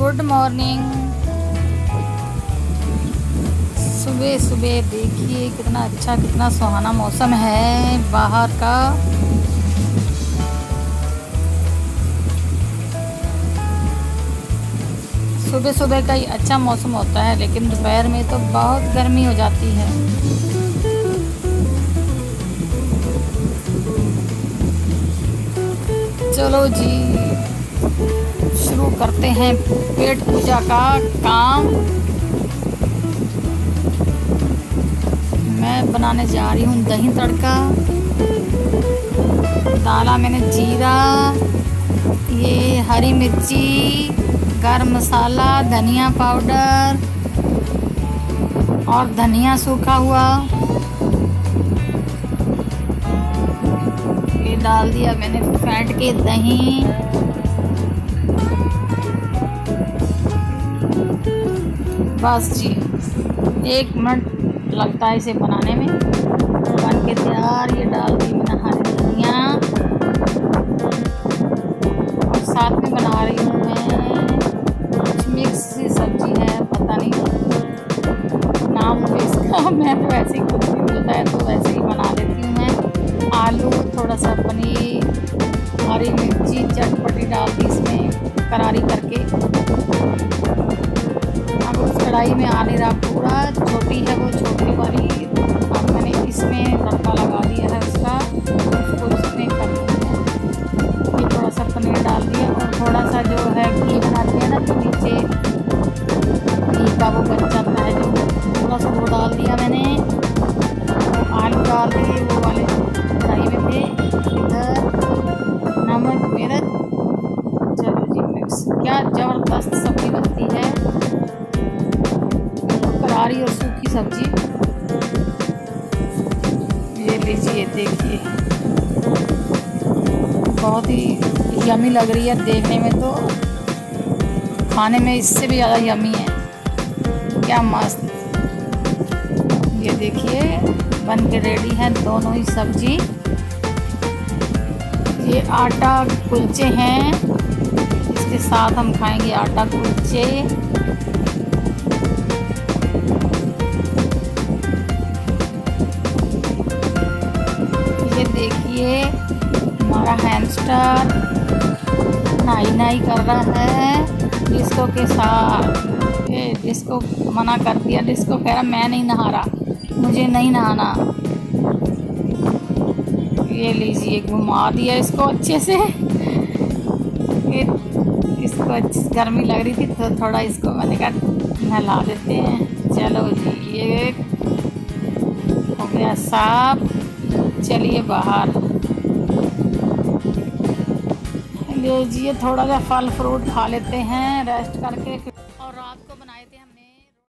Good morning. सुबह सुबह देखिए कितना अच्छा कितना सुहाना मौसम है बाहर का। सुबह सुबह का ही अच्छा मौसम होता है, लेकिन दोपहर में तो बहुत गर्मी हो जाती है। चलो जी शुरू करते हैं पेट पूजा का काम। मैं बनाने जा रही हूँ दही तड़का। डाला मैंने जीरा, ये हरी मिर्ची, गरम मसाला, धनिया पाउडर और धनिया सूखा हुआ, ये डाल दिया मैंने फेंट के दही। बस जी 1 मिनट लगता है इसे बनाने में, बन के तैयार। ये डाल दी मैंने हरी धनिया और साथ में बना रही हूँ मैं कुछ मिक्स सी सब्जी है, पता नहीं नाम तो इसका मैं तो वैसे ही कुछ भी मिलता है तो वैसे ही बना लेती हूँ मैं। आलू, थोड़ा सा पनीर, हरी मिर्ची चटपटी डाल दी इसमें करारी करके। अब उस कढ़ाई में आ नहीं रहा, पूरा छोटी है वो छोटी वाली। अब मैंने इसमें तड़का लगा दिया है उसका, उसको इसमें कर दिया है। ये थोड़ा सा पनीर डाल दिया और थोड़ा सा जो है घी बनाती है ना तो नीचे घी का वो बच जाता है जो, थोड़ा सा वो डाल दिया मैंने। आलू डाल दिए वो वाले कढ़ाई में थे। इधर नमक मिर्च, चलो जी मिक्स। क्या ज़बरदस्त सब्ज़ी बनती है, करारी और सूखी सब्ज़ी। ये लीजिए देखिए बहुत ही यमी लग रही है देखने में, तो खाने में इससे भी ज़्यादा यमी है। क्या मस्त। ये देखिए बन के रेडी है दोनों ही सब्जी। ये आटा कुलचे हैं, इसके साथ हम खाएंगे आटा कुलचे। ये देखिए हमारा हैमस्टर नाई नाई कर रहा है डिस्को के साथ। ये डिस्को मना कर दिया, डिस्को कह रहा मैं नहीं नहा रहा, मुझे नहीं नहाना। ये लीजिए घुमा दिया इसको अच्छे से। इसको अच्छी गर्मी लग रही थी तो थोड़ा इसको मैंने कहा नहला देते हैं। चलो जी ये हो गया साफ, चलिए बाहर। लीजिए थोड़ा सा फल फ्रूट खा लेते हैं रेस्ट करके।